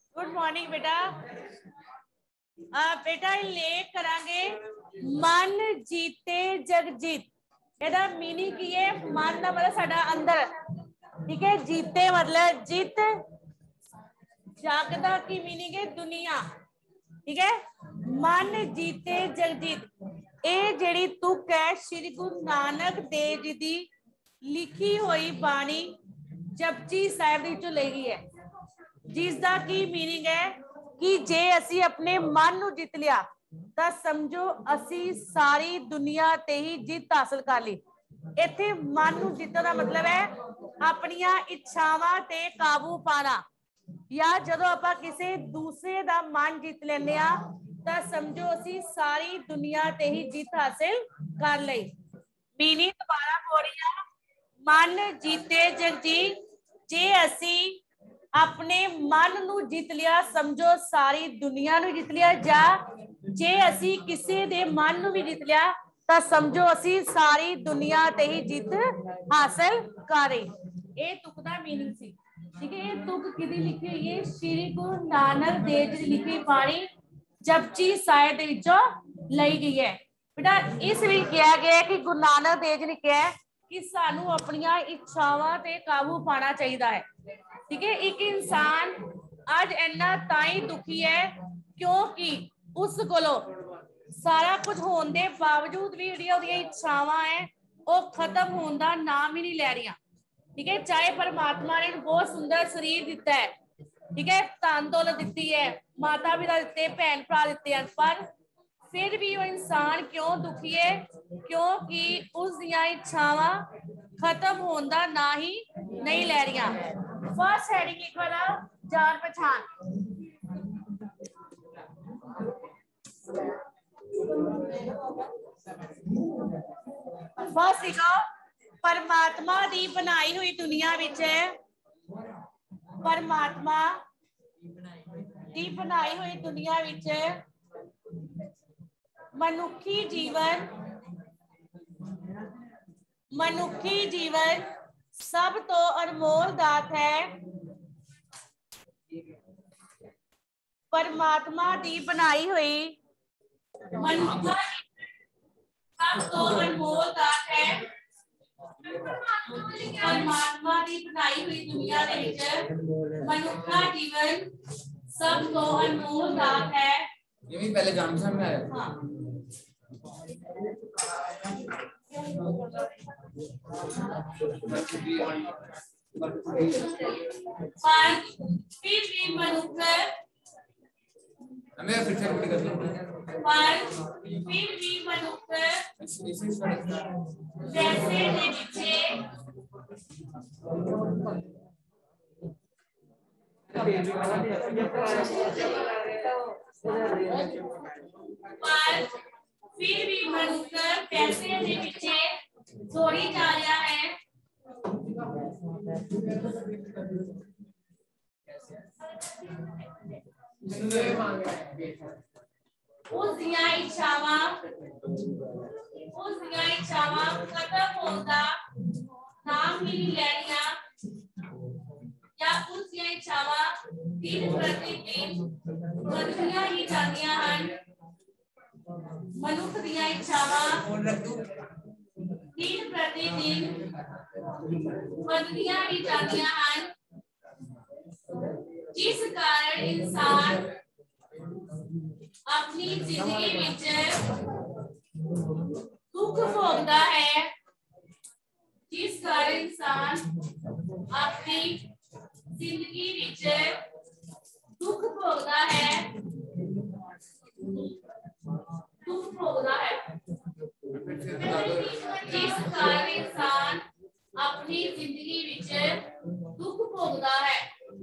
Good morning बेटा। बेटा लेख करांगे मन जीते जग जीत। ਇਹਦਾ मीनिंग की है? मन का मतलब साडा अंदर, ठीक है। जीते मतलब जीत, जग दा की मीनिंग है दुनिया, ठीक है। मन जीते जग जीत, ਇਹ ਜਿਹੜੀ ਤੁਕ है श्री गुरु नानक देव जी ਦੀ लिखी हुई बाणी जपजी साहिब ਦੇ ਵਿੱਚੋਂ ਲਈ ਗਈ ਹੈ, जिस दा की मीनिंग है कि जे असी अपने मन ਨੂੰ ਜਿੱਤ ਲਿਆ ਤਾਂ ਸਮਝੋ ਅਸੀਂ ਸਾਰੀ ਦੁਨੀਆ ਤੇ ਹੀ ਜਿੱਤ ਹਾਸਲ ਕਰ ਲਈ। ਇੱਥੇ ਮਨ ਨੂੰ ਜਿੱਤਣ ਦਾ ਮਤਲਬ ਹੈ ਆਪਣੀਆਂ ਇੱਛਾਵਾਂ ਤੇ ਕਾਬੂ ਪਾਣਾ, ਜਾਂ ਜਦੋਂ ਆਪਾਂ ਕਿਸੇ ਦੂਸਰੇ ਦਾ ਮਨ ਜਿੱਤ ਲੈਂਦੇ ਆ ਤਾਂ ਸਮਝੋ ਅਸੀਂ ਸਾਰੀ ਦੁਨੀਆ ਤੇ ਹੀ ਜਿੱਤ ਹਾਸਲ ਕਰ ਲਈ। मीनिंग दोबारा बोल रही है, मन जीते जग जीत, जे ਅਸੀਂ अपने मन ਨੂੰ ਜਿੱਤ ਲਿਆ ਸਮਝੋ ਸਾਰੀ ਦੁਨੀਆ ਨੂੰ ਜਿੱਤ ਲਿਆ, ਜਾਂ ਜੇ ਅਸੀਂ ਕਿਸੇ ਦੇ ਮਨ ਨੂੰ ਵੀ ਜਿੱਤ ਲਿਆ ਤਾਂ ਸਮਝੋ ਅਸੀਂ ਸਾਰੀ ਦੁਨੀਆ ਤੇ ਹੀ ਜਿੱਤ ਹਾਸਲ ਕਰ ਰਹੇ। ਇਹ ਤੁਕ ਦਾ मीनिंग ਸੀ, ठीक है। ये तुक किदी लिखी हुई है? श्री गुरु नानक देव जी लिखी बाणी जपजी साहिब ਦੇ ਵਿੱਚੋਂ ਲਈ ਗਈ ਹੈ। बेटा इस ਵਿੱਚ ਕਿਹਾ ਗਿਆ ਹੈ ਕਿ ਗੁਰੂ ਨਾਨਕ ਦੇਵ ਜੀ ਨੇ ਕਿਹਾ ਹੈ ਕਿ ਸਾਨੂੰ ਆਪਣੀਆਂ ਇੱਛਾਵਾਂ ਤੇ ਕਾਬੂ ਪਾਣਾ ਚਾਹੀਦਾ ਹੈ, ठीक है। एक इंसान आज इन्ना ताई दुखी है क्योंकि उस कोलों सारा कुछ होने के बावजूद भी जिहड़ियां इच्छावां है वो खत्म होने का नाम ही नहीं लै रही, ठीक है। चाहे परमात्मा ने बहुत सुंदर शरीर दिता है, ठीक है, धन दौलत दी है, माता पिता दिते, भैन भरा दिते हैं, पर फिर भी वो इंसान क्यों दुखी है? क्योंकि उसदियां इच्छावां खत्म होने का ना ही नहीं लै रही। फर्स्ट हेडिंग लिखो ना, जान पहचान। फर्स्ट लिखो, परमात्मा दी बनाई हुई दुनिया विच, परमात्मा दी बनाई हुई दुनिया विच मनुखी जीवन सब तो अनमोल दात है। परमात्मा दी बनाई हुई सब तो अनमोल दात है। परमात्मा दी बनाई हुई दुनिया दे विच मनुखा जीवन सब तो अनमोल दात है। ये भी पहले जान समझ में आया। हाँ। फिर भी मनुष्य हमें फिर से कर लो। फिर भी मनुष्य जैसे ने पीछे फिर भी मनुष्य पैसे के पीछे दौड़ी जा रहा है। उसदियां इच्छावां खत्म होंदा नाम ही नहीं ले रही, या उसदियां इच्छावां दिन प्रतिदिन बढ़दियां ही जांदियां हन। मनुष्य दियां इच्छावां दिन प्रतिदिन बढ़दियां ही जांदियां हन, जिस कारण इंसान अपनी जिंदगी विच दुख भोगता है। जिस कारण इंसान अपनी जिंदगी विच दुख भोगता है, जिस कारण इंसान अपनी जिंदगी विच दुख भोगता है।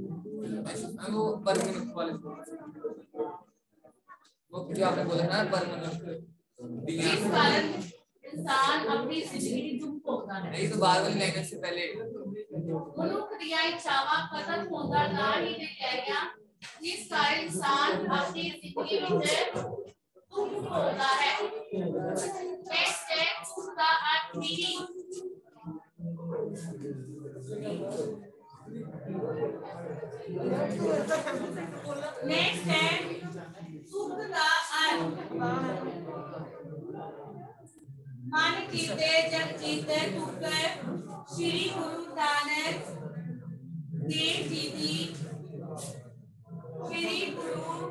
वो क्या आपने बोला ना, पर जिस कारण इंसान अपनी जिंदगी में दुख भोगता है। नहीं तो बार वाली लाइन से पहले मनुष्य दियां इच्छावां खत्म होंदा ना ही नहीं रह गया, जिस कारण इंसान अपनी जिंदगी में दुख भोगता है। नेक्स्ट है उसका अर्थ मीनिंग। नेक्स्ट है सुख का अर्थ। मन जीते जग जीते तुक श्री गुरु नानक देव जी दी, श्री गुरु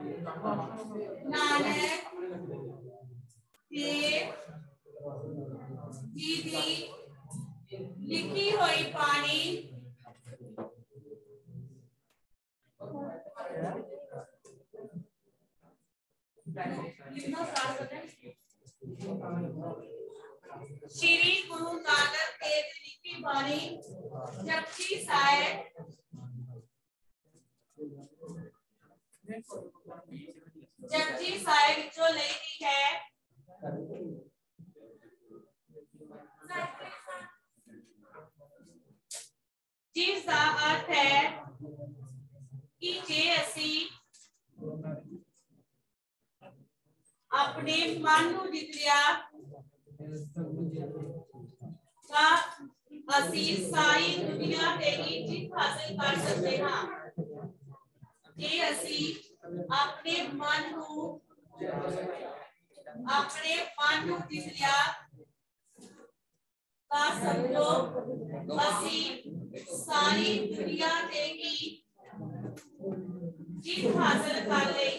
नानक देव जी दी लिखी हुई बाणी श्री गुरु नानक देव जी लिखी बाणी जपजी साहिब जपजी साहिब जो ली गई है, जिसका अर्थ है कि जे असी अपने मन को जित लिया ਤਾਂ ਅਸੀਂ ਸਾਰੀ ਦੁਨੀਆ ਤੇ ਹੀ ਜਿੱਤ ਹਾਸਲ ਕਰ ਸਕਦੇ ਹਾਂ। ਜੇ ਅਸੀਂ ਆਪਣੇ ਮਨ ਨੂੰ ਜਿੱਤ ਲਿਆ ਤਾਂ ਸਮਝੋ ਅਸੀਂ ਸਾਰੀ ਦੁਨੀਆ ਤੇ ਹੀ ਜਿੱਤ ਹਾਸਲ ਕਰ ਲਈ।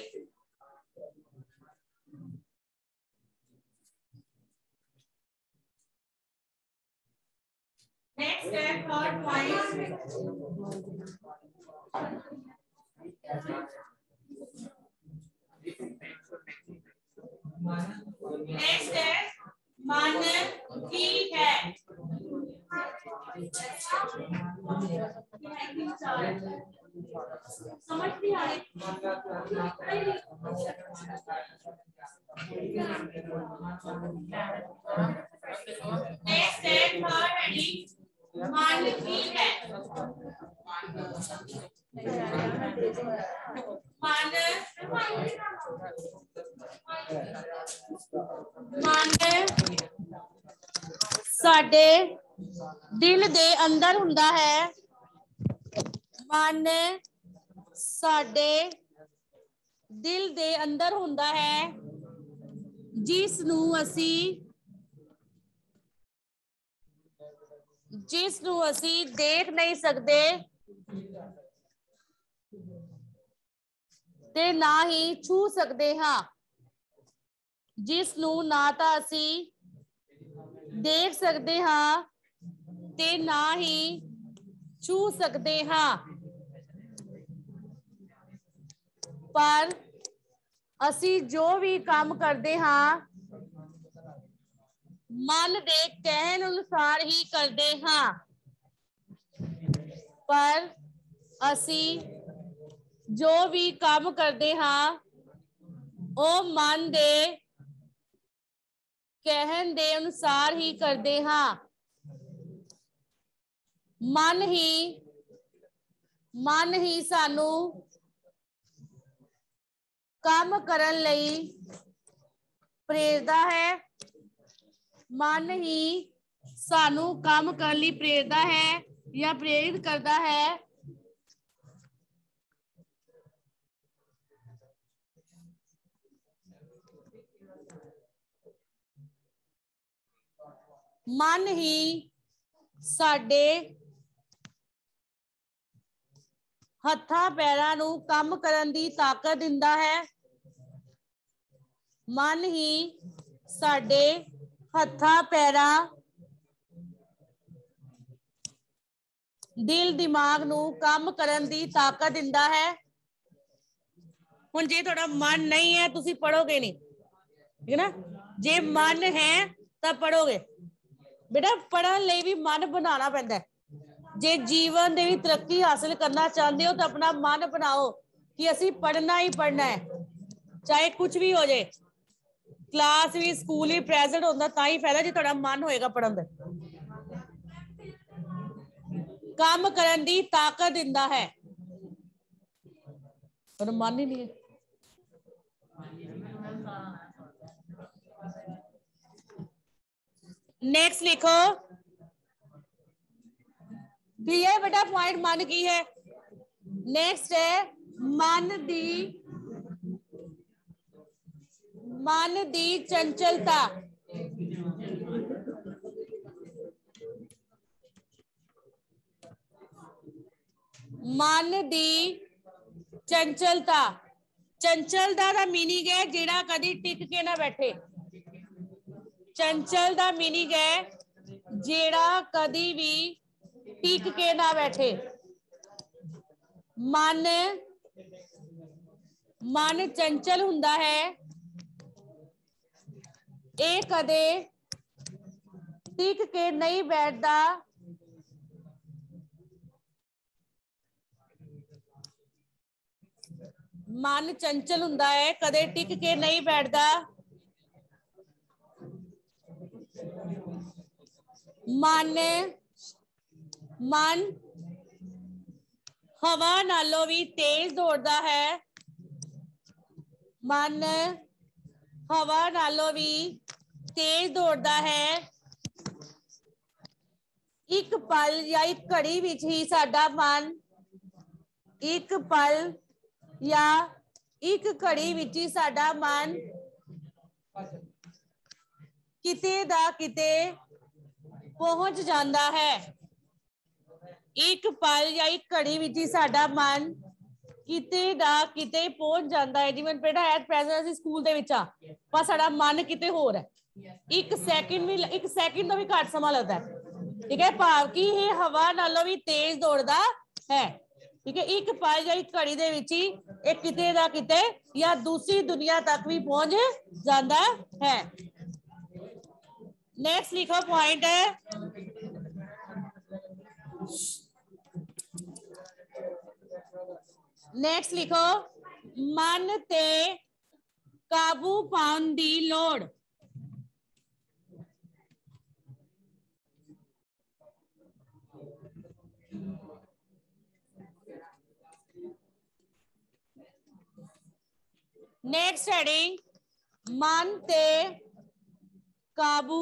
Next step, third point. Next है मन की है। समझ नहीं आ रही। Next है third heading, मन की है। मन साडे दिल दे अंदर हुंदा है। मन साडे दिल दे अंदर हुंदा है जिस नूं असी देख नहीं सकते ते ना ही छू सकते हाँ। जिस नूं ना तां असी देख सकते हाँ ते ना ही छू सकते हाँ, पर असी जो भी काम करते हाँ मन दे कहन अनुसार ही करते हाँ। पर असी जो भी काम करते हाँ वो मन दे कहन दे अनुसार ही करते हाँ। मन ही सानू काम करन लई प्रेरदा है। मन ही सानू काम करने लई प्रेरदा है या प्रेरित करता है। मन ही साडे हत्थां पैरां नूं काम करन दी ताकत दिंदा है। मन ही साडे हत्थां पैरां दिल दिमाग नूं काम करन दी ताकत दिंदा है। हुण जे तुहाडा मन नहीं है तुसीं पढ़ोगे नहीं, ठीक है ना। जे मन है तां पढ़ोगे। बेटा पढ़न लई भी मन बनाना पैंदा है। जे जीवन दे विच तरक्की हासिल करना चाहते हो तो अपना मन बनाओ कि असी पढ़ना ही पढ़ना है, चाहे कुछ भी हो जाए। क्लास भी स्कूल भी प्रेजेंट होता तां ही फायदा जे तुहाडा मन होएगा पढ़न दा। काम करन दी ताकत दिंदा है, पर मन ही नहीं है। नेक्स्ट लिखो, क्लियर बेटा पॉइंट मन की है। नेक्स्ट है मन दी चंचलता। मन दी चंचलता, चंचलता दा मीनिंग है जेड़ा कदी टिक के ना बैठे। चंचल दा मीनिंग है जेड़ा कदी भी टिक के ना बैठे। मन चंचल हुंदा है, ये कदे टिक के नहीं बैठता। मन चंचल हुंदा है, कदे टिक के नहीं बैठता। मन हवा नालों भी तेज दौड़ता है। मन हवा नालों भी तेज दौड़ता है। एक पल या एक घड़ी विच ही साडा मन, एक पल या एक घड़ी विच ही साडा मन किते दा किते पहुंच जाता है। एक पल या एक घड़ी विच ही साडा मन किते दा किते पहुंच जाता है। जिवें बेटा एट प्रेजेंट असीं स्कूल दे विच आ, पर साडा मन किते होर है। एक सैकेंड तो भी घट समा लगता है। ठीक है, भाव कि ये हवा नालों भी तेज दौड़ता है। ठीक है, एक पल या एक घड़ी दे विच ही एक किते दा किते या दूसरी दुनिया तक भी पहुंच जाता है। नेक्स्ट लिखो पॉइंट है, नेक्स्ट लिखो मन ते काबू पाउण दी लोड़। नेक्स्ट हेडिंग मन ते काबू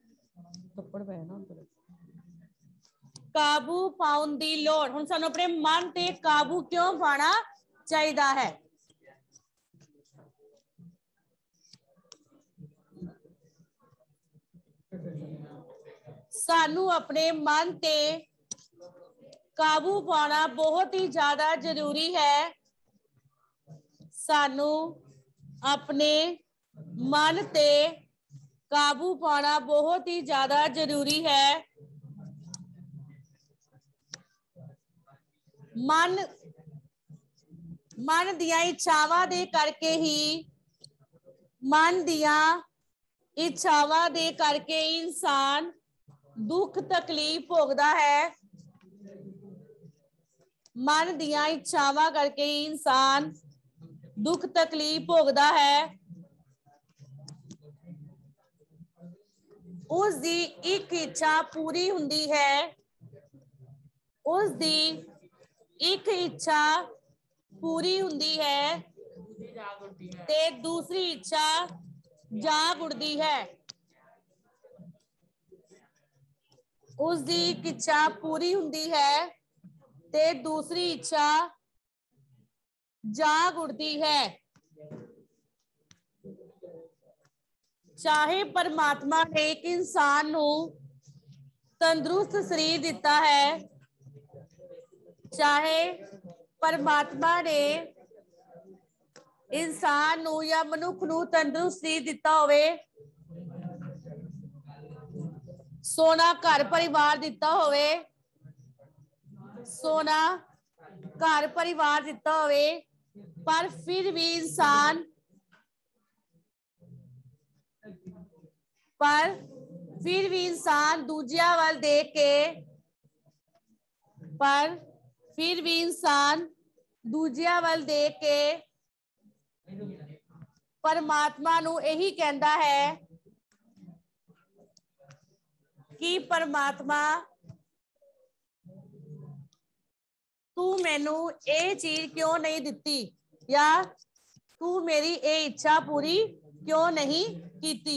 काबू पाउण दी लोड़। हुण सानू अपने मन ते काबू क्यों पाना चाहिदा है? सानू अपने मन ते काबू पाना बहुत ही ज्यादा जरूरी है। सानू अपने मन ते काबू पाना बहुत ही ज्यादा जरूरी है। मन दियां इच्छावां दे करके ही, मन दियां इच्छावां दे करके इंसान दुख तकलीफ भोगदा है। मन दियां इच्छावां करके ही इंसान दुख तकलीफ भोगदा है। उसदी एक इच्छा पूरी हुंदी है, उसदी एक इच्छा पूरी हुंदी है ते दूसरी इच्छा जाग उठदी है। उसदी एक इच्छा पूरी हुंदी है ते दूसरी इच्छा जाग उठदी है। चाहे परमात्मा ने एक इंसान नू तंदुरुस्त शरीर दिता है, चाहे परमात्मा ने इंसान नू या मनुख नू तंदुरुस्त शरीर दिता होवे, सोना घर परिवार दिता होवे, सोना घर परिवार दिता होवे, पर फिर भी इंसान दूजिया वाल देख के, पर फिर भी इंसान दूजिया वाल देख के परमात्मा नू यही कहता है कि परमात्मा तू मैनू ये चीज क्यों नहीं दिती, या तू मेरी ये इच्छा पूरी क्यों नहीं कीती।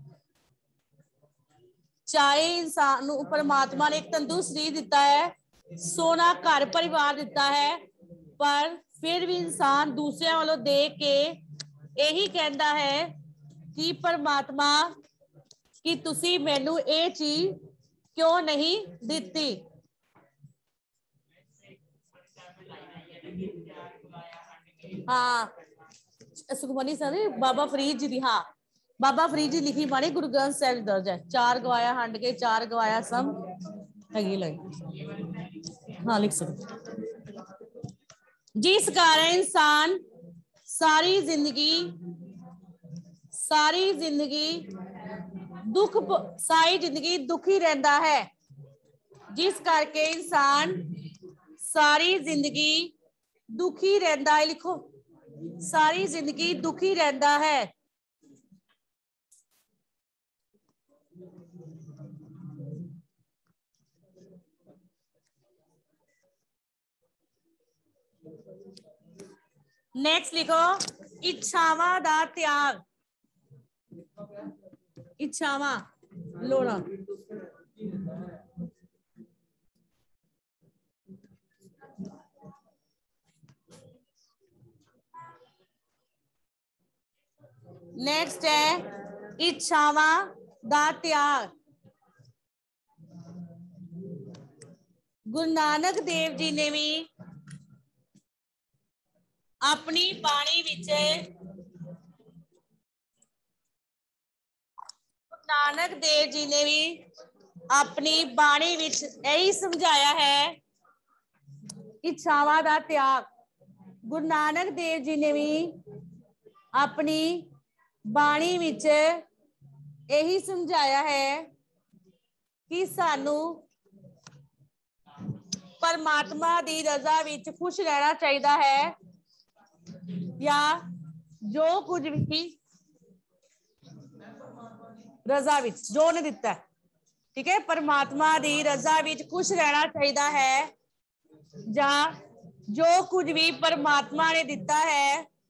चाहे इंसान नू परमात्मा ने एक तंदुरुस्त शरीर दिता है, सोना घर परिवार दिता है, पर फिर भी इंसान दूसरे वालों देख के यही कहता है कि परमात्मा कि तुसी मैनू ये चीज क्यों नहीं दिती। हाँ सुखमनी सर बाबा फरीद जी दी, हाँ बाबा फरीद जी लिखी बाणी गुरु ग्रंथ साहिब दर्ज है, चार गवाया हंड के चार गवाया सम हैगी लाइन, हाँ लिख सकते। जिस कारण इंसान सारी जिंदगी दुखी रहता है, जिस करके इंसान सारी जिंदगी दुखी रहता है, लिखो सारी जिंदगी दुखी रहता है। नेक्स्ट लिखो इच्छावां दा त्याग, इच्छावां लोड़ा। नेक्स्ट है इच्छावां दा त्याग। गुरु नानक देव जी ने भी अपनी बाणी विच नानक देव जी ने भी अपनी बाणी विच यही समझाया है इच्छावां दा त्याग। गुरु नानक देव जी ने भी अपनी बाणी विच यही समझाया है कि सानू परमात्मा दी रजा विच खुश रहना चाहिए है, या जो कुछ भी रजा विच जो ने दिता है, ठीक है, परमात्मा दी रजा विच खुश रहना चाहिए है, या जो कुछ भी परमात्मा ने दिता है,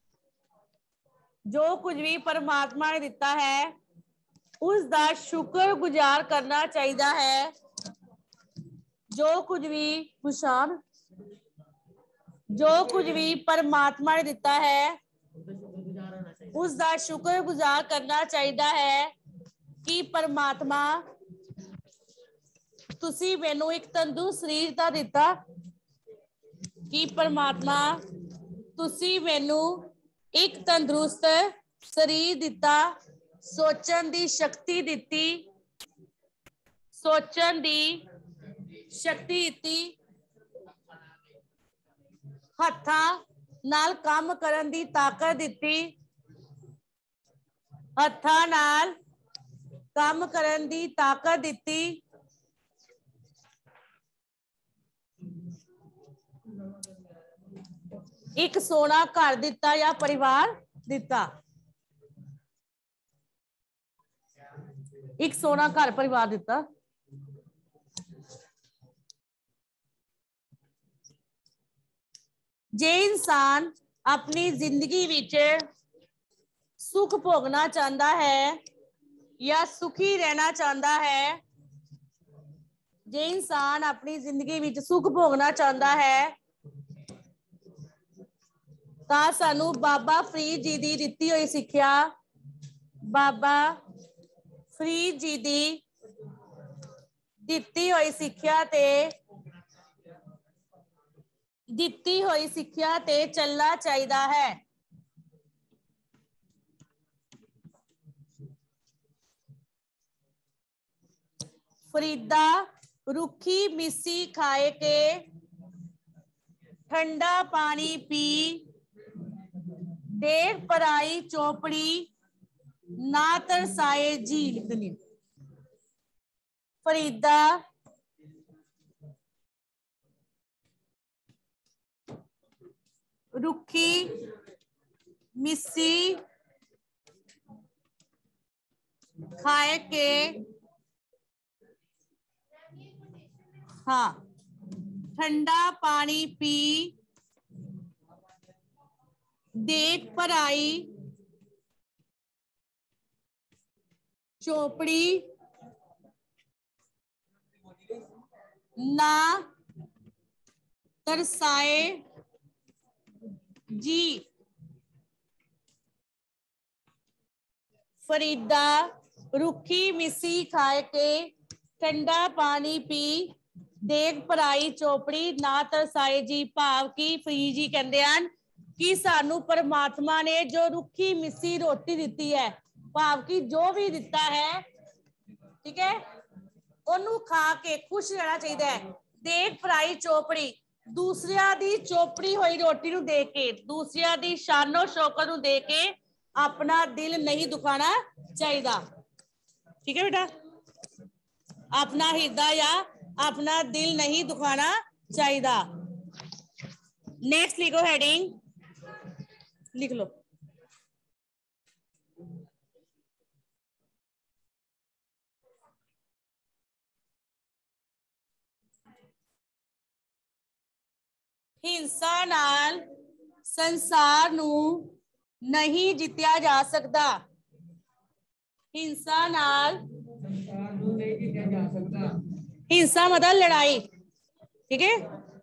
जो कुछ भी परमात्मा ने दिता है उसका शुक्र गुजार करना चाहिए है। जो कुछ भी खुशान जो कुछ भी परमात्मा ने दिता है उसका शुक्र गुजार करना चाहिए है कि परमात्मा तुसी मैनू एक तंदुरुस्त शरीर दा दिता, कि परमात्मा तुसी मैनू एक तंदुरुस्त शरीर दिता, सोचन दी शक्ति दिती, सोचन दी शक्ति दिती, हत्थां नाल काम करन दी ताकत दिती, हत्थां नाल काम करन दी ताकत दिती, एक सोना घर दिता या परिवार दिता, एक सोना घर परिवार दिता। जे इंसान अपनी जिंदगी विच सुख भोगना चाहता है या सुखी रहना चाहता है, जे इंसान अपनी जिंदगी विच सुख भोगना चाहता है तां सानू बाबा फरीद जी दी दिती हुई सिक्ख्या, बाबा फरीद जी दी दिती हुई सिक्ख्या ते दिती हुई सिक्ख्या ते चलना चाहिए है। फरीदा रुखी मिस्सी खाए के ठंडा पानी पी, देर पराई चौपड़ी ना तरसाए झील दुनी। फरीदा रुखी मिस्सी खाए के, हाँ ठंडा पानी पी, देख भराई चौपड़ी ना तरसाए जी। फरीदा रुखी मिसी खाए के ठंडा पानी पी देख भराई चोपड़ी ना तरसाए जी। भाव की फरीद जी कहते हैं कि सानू परमात्मा ने जो रुखी मिसी रोटी दी है, भाव की जो भी दिता है, ठीक है, ओनू खा के खुश रहना चाहिए। देख भराई चोपड़ी दूसरिया दी चोपड़ी हुई रोटी नू दे के, दूसरिया दी शानो शौकत नू दे के अपना दिल नहीं दुखाना चाहिए। ठीक है बेटा, अपना हृदय या अपना दिल नहीं दुखाना चाहिए। नेक्स्ट लिखो, हेडिंग लिख लो। हिंसा नाल संसार नू नहीं जितया जा सकता। हिंसा नाल हिंसा मतलब लड़ाई, ठीक है।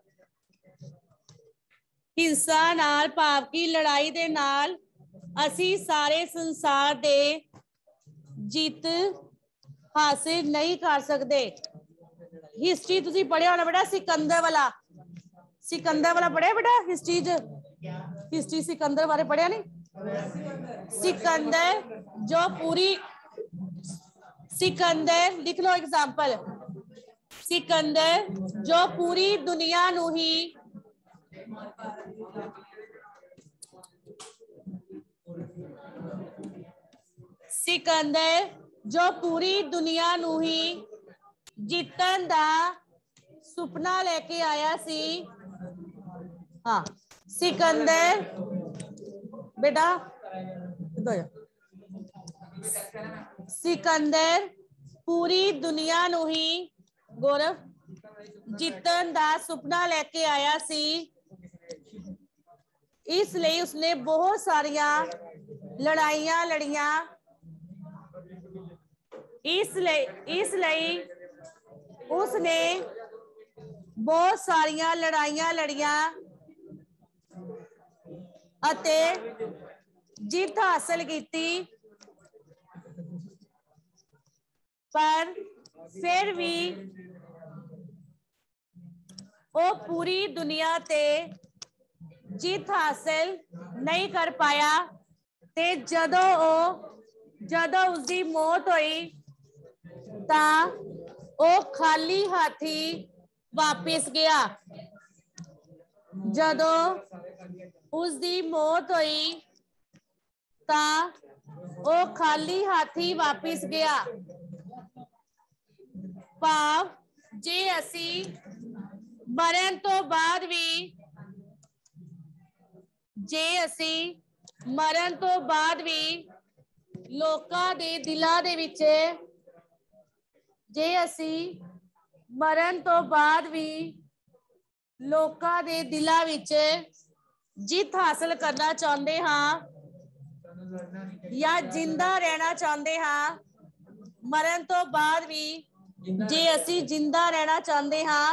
हिंसा नाल भाव की लड़ाई दे नाल असी सारे संसार दे जीत हासिल नहीं कर सकते। हिस्ट्री तुसी पढ़िया होना बेटा, सिकंदर वाला, सिकंदर वाला पढ़िया बेटा हिस्ट्री च? हिस्ट्री सिकंदर बारे पढ़िया नहीं? सिकंदर जो पूरी, सिकंदर लिख लो एग्जाम्पल। सिकंदर जो पूरी दुनिया नू ही सिकंदर जो पूरी दुनिया नू ही जितन दा सुपना लेके आया सी। हाँ, सिकंदर बेटा सिकंदर पूरी दुनिया नू ही गौरव जितन दा सुपना लेके आया सी, इसलिए उसने बहुत सारिया लड़ाइयां लड़ियां। इसलिए उसने बहुत सारिया लड़ाइयां लड़ियां अते जीत हासिल की, पर फिर भी वो पूरी दुनिया ते जीत हासिल नहीं कर पाया। ते जदों उसकी मौत हुई तां वो खाली हाथी वापिस गया। जदों उसकी मौत हुई तां वो खाली हाथी वापिस गया। भाव जे असी मरण तो बाद भी, जे असी मरण तो बाद भी लोकां दे दिलां दे विच, जे असी मरण तो बाद भी लोकां दे दिलां विच जित हासिल करना चाहते हाँ या जिंदा रहना चाहते हाँ, मरण तो बाद भी जे असी जिंदा रहना चाहते हाँ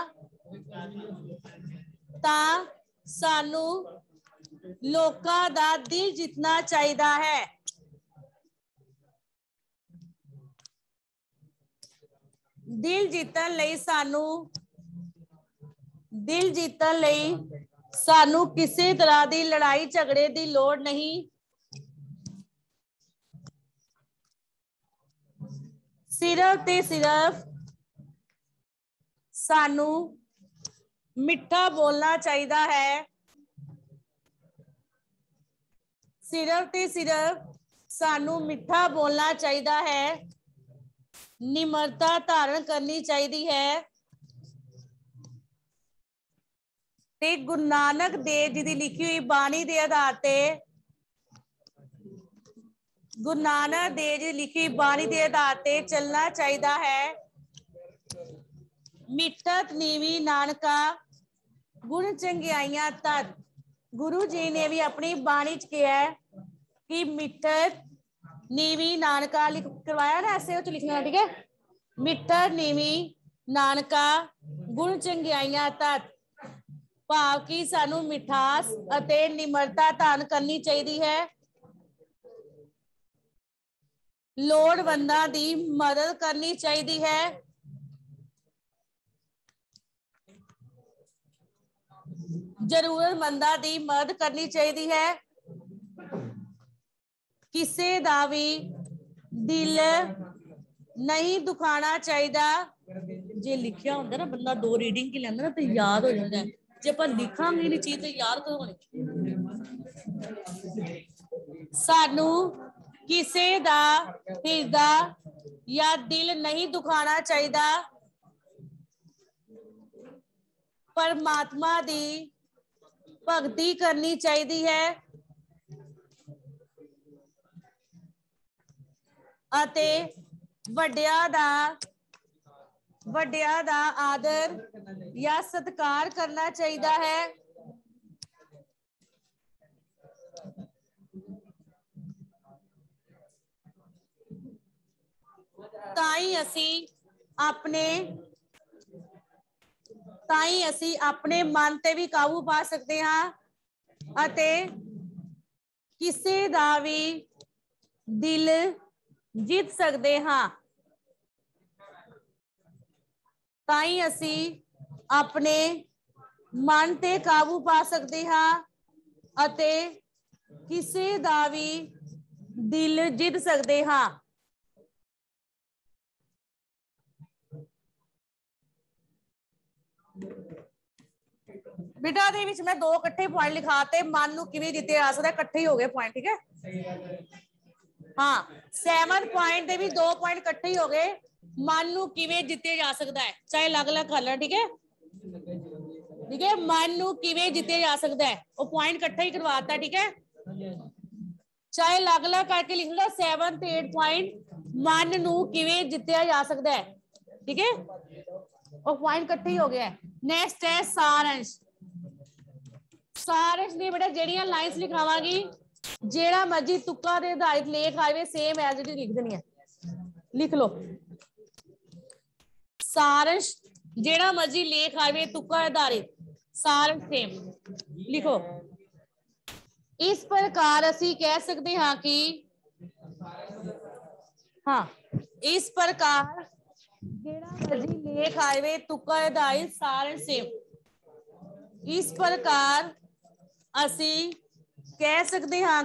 तां सानू लोकां दा दिल जितना चाहिदा है। दिल जीतन लई सानू किसी तरह की लड़ाई झगड़े की लोड़ नहीं। सिर्फ ते सिर्फ सानू मिठा बोलना चाहिए है। सिर्फ ते सिर्फ सानू मिठा बोलना चाहिए है, निमरता धारण करनी चाहिए है। ते गुरु नानक देव जी की लिखी हुई बाणी के आधार ते, गुरु नानक देव जी लिखी हुई बाणी के आधार ते चलना चाहिए है। मिठत नीवी नानका गुण चंगियाइयां तत। गुरु जी ने भी अपनी बाणी च कहा है कि मिठत नीवी नानका करवाया ना, ऐसे उच लिखना, ठीक है। मिठत नीवी नानका गुण चंगियाइयां तत भाव कि सानू मिठास अते निमरता धारण करनी चाहिए है। लोड़वंदां दी मदद करनी चाहिए है। जरूरतमंदां दी मदद करनी चाहिए है। किसी दा भी दिल नहीं दुखाना चाहिए। जे लिखिया होंदा ना बंदा दो रीडिंग की लैंदा ना तो याद हो जाता है। जे पर लिखांगे नहीं चीज तो याद क्यों होनी। सानू किसी दा हृदय या दिल नहीं दुखाना चाहिए। परमात्मा दी भगती करनी चाहिए है। अते वड्डियां दा आदर या सत्कार करना चाहिए है। ताई असी अपने मन ते भी काबू पा सकते हाँ अते किसी दा भी दिल जीत सकते हाँ। ताई असी अपने मन ते काबू पा सकते हाँ अते किसी दा भी दिल जीत सकते हाँ। बेटा दे विच मैं दो इकट्ठे पॉइंट लिखाते मन नूं किवें जिते जा सकदा इकट्ठे ही हो गए पॉइंट ठीक है। हाँ 7 पॉइंट दे भी 2 पॉइंट इकट्ठे ही हो गए। मन नूं किवें जिते जा सकदा है चाहे अलग अलग कर लें ठीक है। ठीक है मन नूं किवें जिते जा सकदा है वो पॉइंट इकट्ठा ही करवाता ठीक है। चाहे अलग अलग करके लिख लो 7 ते 8 पॉइंट मन नूं किवें जित्या जा सकदा है ठीक है। और पॉइंट इकट्ठे ही हो गया है। नेक्स्ट है सारांश। सारांश दी बेटा जेड़ियां लाइंस लिखावांगी जेड़ा मर्जी तुक्का दे आधारित लेख आवे सेम एज इट इज लिख देनी है। लिख लो सारांश जेड़ा मर्जी लेख आवे तुक्का आधारित सारांश सेम लिखो। इस प्रकार असी कह सकते हाँ कि हाँ इस प्रकार जेड़ा मर्जी लेख आवे तुक्का आधारित सारांश सेम। इस प्रकार असी कह सकते हाँ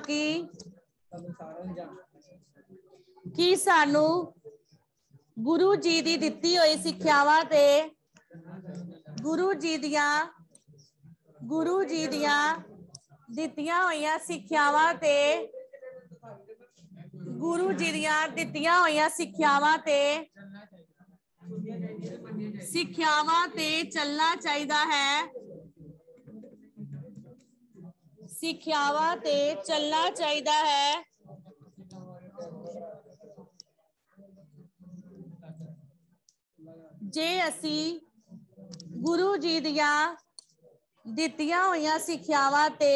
कि सानू गुरु जी दी दित्ती हुई सिक्ख्यावां ते गुरु जी दियां दित्तियां होइयां सिक्ख्यावां ते गुरु जी दियां दित्तियां होइयां सिक्ख्यावां ते चलना चाहिए है। सिक्ख्यावां ते चलना चाहिए है। जे असी गुरु जी दियां दित्तियां होइयां सिक्ख्यावां ते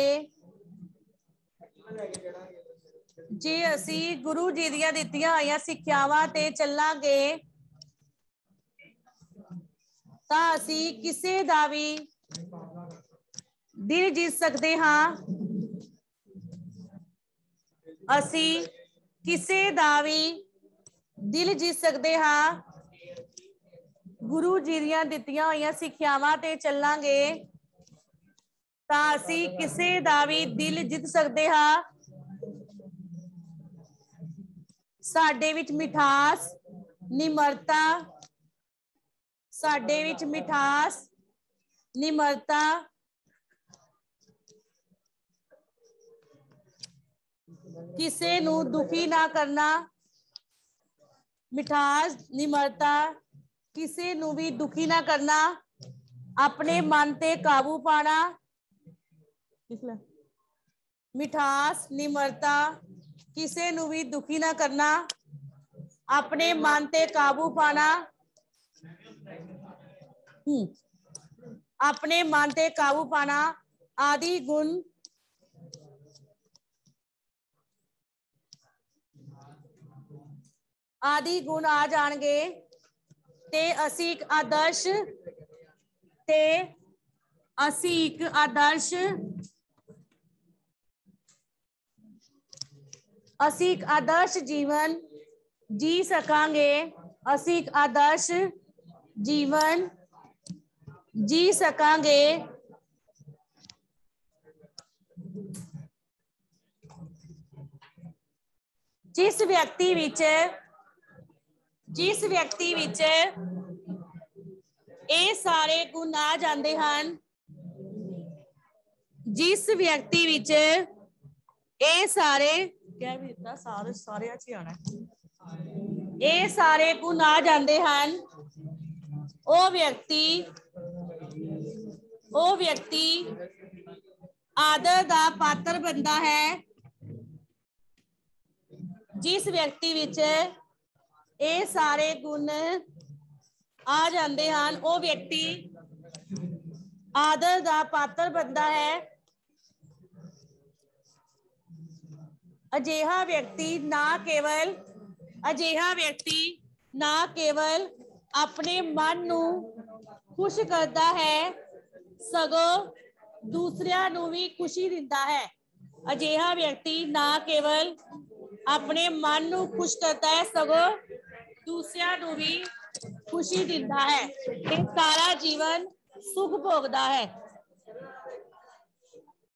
जे असी गुरु जी दियां दित्तियां होइयां सिक्ख्यावां ते चलांगे तां असी किसी दा भी दिल जीत सकते हाँ। असी किसी दा भी दिल जीत सकते हाँ। गुरु जी दियां दित्तियां होइयां सिक्ख्यावां ते चलांगे तां असी किसी दा भी दिल जीत सकते हाँ। साडे विच मिठास निमरता साडे विच मिठास निमरता किसी नू दुखी ना करना। मिठास निमरता किसी नू भी दुखी ना करना। अपने मन ते काबू पाना। मिठास निमरता किसी नू भी दुखी ना करना। अपने मन ते काबू पाना। अपने मन ते काबू पाना आदि गुण आ जाएंगे ते असी एक आदर्श ते असी एक आदर्श जीवन जी सकांगे। असी एक आदर्श जीवन जी सकांगे जिस व्यक्ति विच ਇਹ ਸਾਰੇ ਗੁਣ ਆ ਜਾਂਦੇ ਹਨ। जिस व्यक्ति विच ਇਹ ਸਾਰੇ ਕਹਿ ਵੀ ਦਿੱਤਾ ਸਾਰਿਆਂ 'ਚ ਆਣਾ ਇਹ ਸਾਰੇ ਗੁਣ ਆ ਜਾਂਦੇ ਹਨ ਉਹ ਵਿਅਕਤੀ आदर ਦਾ पात्र बनता है। जिस व्यक्ति विच ਇਹ ਸਾਰੇ गुण आ जाते हैं वो व्यक्ति आदर का पात्र बनता है। अजिहा व्यक्ति ना केवल अपने मन नू खुश करता है सगों दूसरियां नू भी खुशी दिंदा है। अजिहा व्यक्ति ना केवल अपने मन नू खुश करता है सगों दूसरियां नू भी खुशी दिंदा है। ये सारा जीवन सुख भोगदा है।